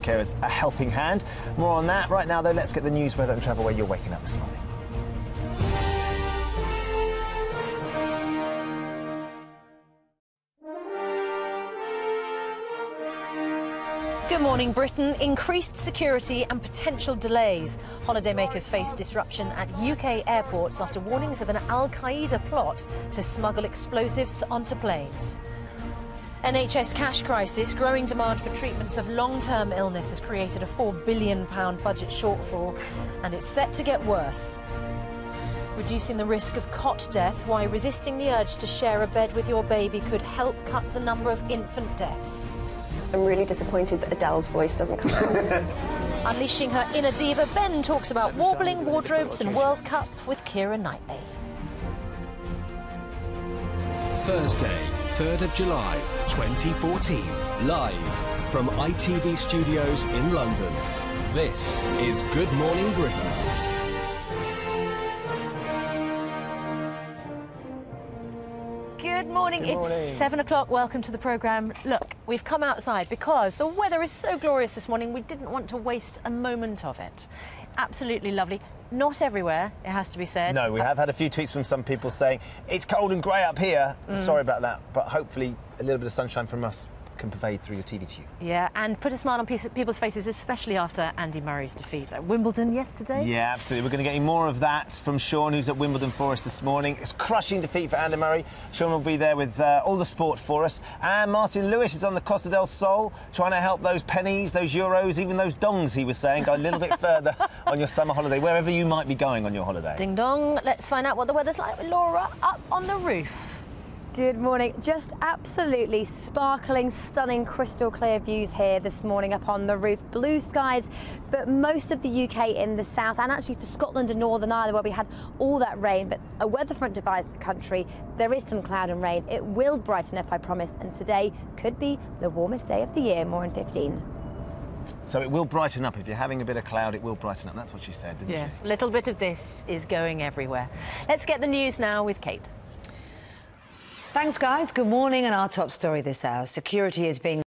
care as a helping hand. More on that. Right now, though, let's get the news, weather and travel where you're waking up this morning. Good morning, Britain. Increased security and potential delays. Holidaymakers face disruption at UK airports after warnings of an Al-Qaeda plot to smuggle explosives onto planes. NHS cash crisis. Growing demand for treatments of long-term illness has created a £4 billion budget shortfall, and it's set to get worse. Reducing the risk of cot death, why resisting the urge to share a bed with your baby could help cut the number of infant deaths. I'm really disappointed that Adele's voice doesn't come out. Unleashing her inner diva, Ben talks about warbling wardrobes and World Cup with Keira Knightley. Thursday, 3rd of July, 2014. Live from ITV Studios in London. This is Good Morning Britain. Good morning. It's 7 o'clock. Welcome to the programme. Look, we've come outside because the weather is so glorious this morning, we didn't want to waste a moment of it. Absolutely lovely. Not everywhere, it has to be said. No, we have had a few tweets from some people saying, it's cold and grey up here. Sorry about that, but hopefully a little bit of sunshine from us can pervade through your TV to you. Yeah, and put a smile on people's faces, especially after Andy Murray's defeat at Wimbledon yesterday. Yeah, absolutely. We're going to get you more of that from Sean, who's at Wimbledon for us this morning. It's a crushing defeat for Andy Murray. Sean will be there with all the sport for us. And Martin Lewis is on the Costa del Sol, trying to help those pennies, those euros, even those dongs, he was saying, go a little bit further on your summer holiday, wherever you might be going on your holiday. Ding dong. Let's find out what the weather's like with Laura up on the roof. Good morning. Just absolutely sparkling, stunning, crystal clear views here this morning up on the roof. Blue skies for most of the UK in the south, and actually for Scotland and Northern Ireland, where we had all that rain. But a weather front divides the country. There is some cloud and rain. It will brighten up, I promise, and today could be the warmest day of the year, more in 15. So it will brighten up. If you're having a bit of cloud, it will brighten up. That's what she said, didn't she? Yes, a little bit of this is going everywhere. Let's get the news now with Kate. Thanks, guys. Good morning. And our top story this hour. Security is being